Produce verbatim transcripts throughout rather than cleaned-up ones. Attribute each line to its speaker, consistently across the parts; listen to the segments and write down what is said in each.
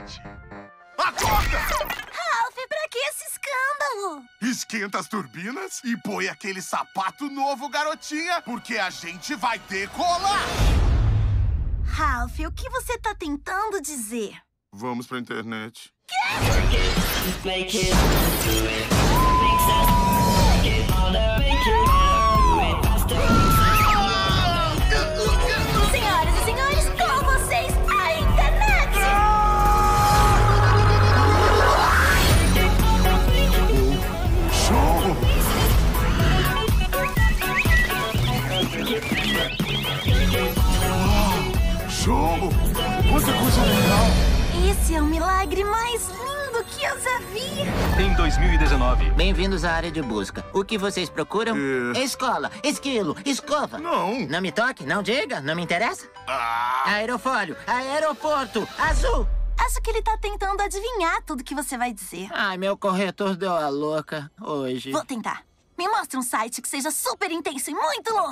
Speaker 1: internet. Acorda!
Speaker 2: Ralph, pra que esse escândalo?
Speaker 1: Esquenta as turbinas e põe aquele sapato novo, garotinha, porque a gente vai decolar!
Speaker 2: Ralph, o que você tá tentando dizer?
Speaker 1: Vamos pra internet.
Speaker 2: Senhoras e senhores, com vocês, a internet!
Speaker 1: Show! Uau, show! Quanta coisa legal!
Speaker 2: Esse é o milagre mais lindo que eu já vi!
Speaker 3: Em dois mil e dezenove.
Speaker 4: Bem-vindos à área de busca. O que vocês procuram?
Speaker 1: É.
Speaker 4: Escola, esquilo, escova.
Speaker 1: Não!
Speaker 4: Não me toque, não diga, não me interessa.
Speaker 1: Ah,
Speaker 4: Aerofólio, aeroporto, azul.
Speaker 2: Acho que ele tá tentando adivinhar tudo que você vai dizer.
Speaker 4: Ai, meu corretor deu a louca hoje.
Speaker 2: Vou tentar. Me mostra um site que seja super intenso e muito louco.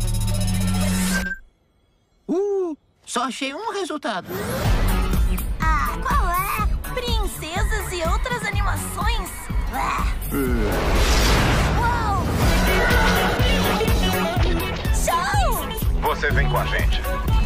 Speaker 4: Uh, só achei um resultado.
Speaker 2: Ah, qual é? Princesas e outras animações? Ah. Uau! Show!
Speaker 3: Você vem com a gente.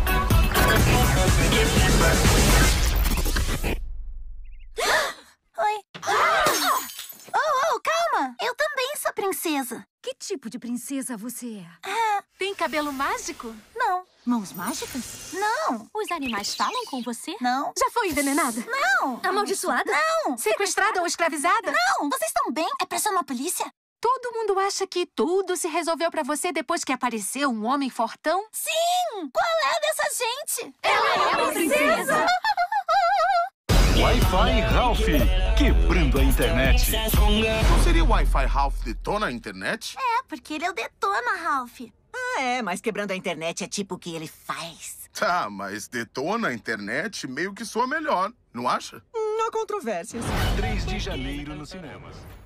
Speaker 2: Oi. Ah! Oh, oh, calma! Eu também sou princesa.
Speaker 5: Que tipo de princesa você é?
Speaker 2: Ah,
Speaker 5: Tem cabelo mágico?
Speaker 2: não.
Speaker 5: Mãos mágicas?
Speaker 2: Não.
Speaker 5: Os animais falam com você?
Speaker 2: Não.
Speaker 5: Já foi envenenada?
Speaker 2: Não.
Speaker 5: Amaldiçoada?
Speaker 2: Não.
Speaker 5: Sequestrada ou escravizada?
Speaker 2: Não. Vocês estão bem? É pra chamar a polícia?
Speaker 5: Todo mundo acha que tudo se resolveu pra você depois que apareceu um homem fortão?
Speaker 2: Sim! Qual é dessa gente?
Speaker 5: Ela é uma princesa!
Speaker 3: Wi-Fi Ralph, quebrando a internet.
Speaker 1: não seria o Wi-Fi Ralph detona a internet?
Speaker 2: É, porque ele é o Detona, Ralph.
Speaker 6: Ah, é, mas quebrando a internet é tipo o que ele faz.
Speaker 1: Tá, mas detona a internet meio que soa melhor, não acha?
Speaker 6: Não há controvérsias.
Speaker 3: três de janeiro nos cinemas.